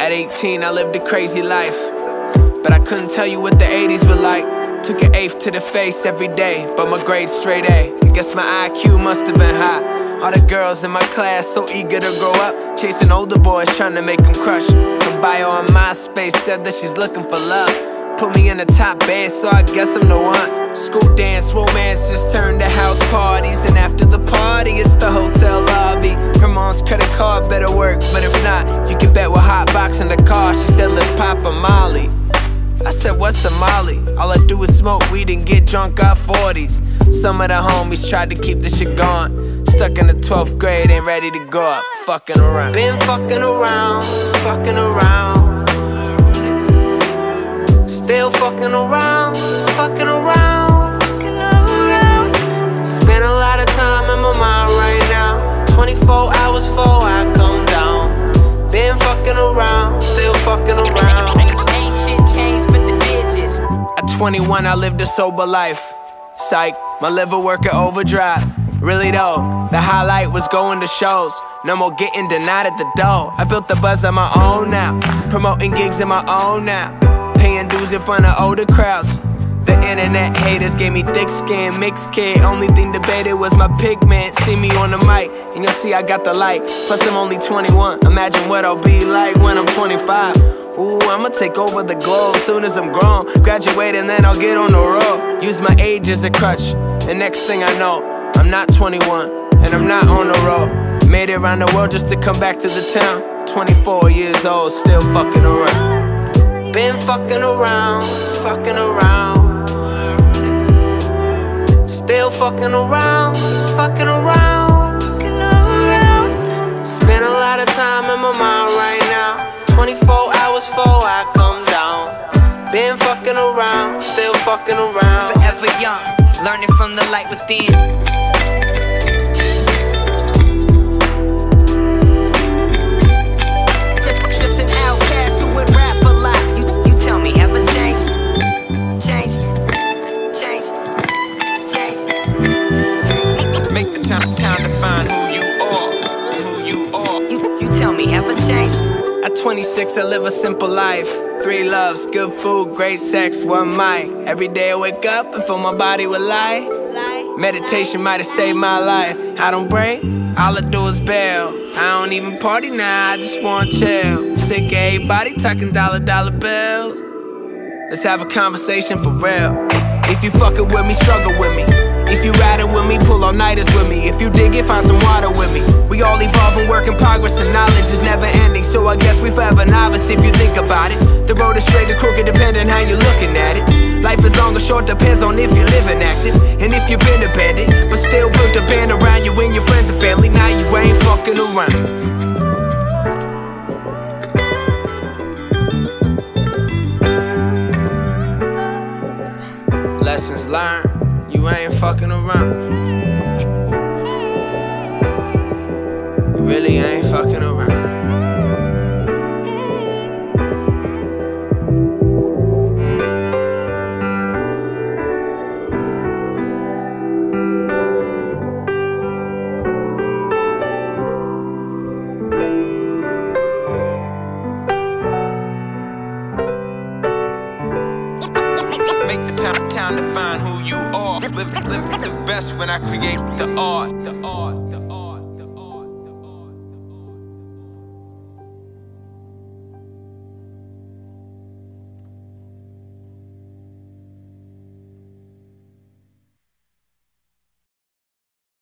At 18, I lived a crazy life, but I couldn't tell you what the 80s were like. Took an eighth to the face every day, but my grades straight A. I guess my IQ must have been high. All the girls in my class so eager to grow up, chasing older boys trying to make them crush. Her bio on MySpace said that she's looking for love. Put me in the top bed, so I guess I'm the one. School dance, romances turned to house parties, and after the party, it's the hotel lobby. Her mom's credit card better work, but if not, you can bet we're hotboxing the car. She said, let's pop a Molly. I said, what's a Molly? All I do is smoke weed and get drunk off 40s. Some of the homies tried to keep the shit going. Stuck in the 12th grade, ain't ready to go up. Fucking around. Been fucking around, fucking around. Still fucking around, fucking around. Spend a lot of time in my mind right now. 24 hours before I come down. Been fucking around, still fucking around. Ain't shit changed but the digits. At 21, I lived a sober life. Psych, my liver working overdrive. Really though, the highlight was going to shows. No more getting denied at the door. I built the buzz on my own now. Promoting gigs on my own now. Paying dues in front of older crowds. The internet haters gave me thick skin, mixed kid. Only thing debated was my pigment. See me on the mic, and you'll see I got the light. Plus I'm only 21, imagine what I'll be like when I'm 25. Ooh, I'ma take over the globe soon as I'm grown. Graduate and then I'll get on the road. Use my age as a crutch, and next thing I know, I'm not 21, and I'm not on the road. Made it around the world just to come back to the town. 24 years old, still fucking around. Been fucking around, fucking around. Still fucking around, fucking around. Spend a lot of time in my mind right now. 24 hours before I come down. Been fucking around, still fucking around. Forever young, learning from the light within. Just an outcast who would rap a lot. You tell me, have I changed? Change. Make the time to find who you are, who you are. You tell me, have I changed? At 26, I live a simple life. 3 loves, good food, great sex, 1 mic. Every day I wake up and fill my body with light. Meditation might have saved my life. I don't break, all I do is bail. I don't even party now, I just wanna chill. Sick of everybody talking dollar bills. Let's have a conversation for real. If you fucking with me, struggle with me. If you riding with me, pull all-nighters with me. If you dig it, find some water with me. We all evolve and work in progress, and knowledge is never ending. So I guess we forever novice if you think about it. The road is straight or crooked depending how you're looking at it. Life is long or short depends on if you're living active and if you've been dependent, but still built a band around you and your friends and family. Now you ain't fucking around. Lessons learned, you ain't fucking around. You really ain't fucking around. Make the time to find who you are. Live best when I create the art.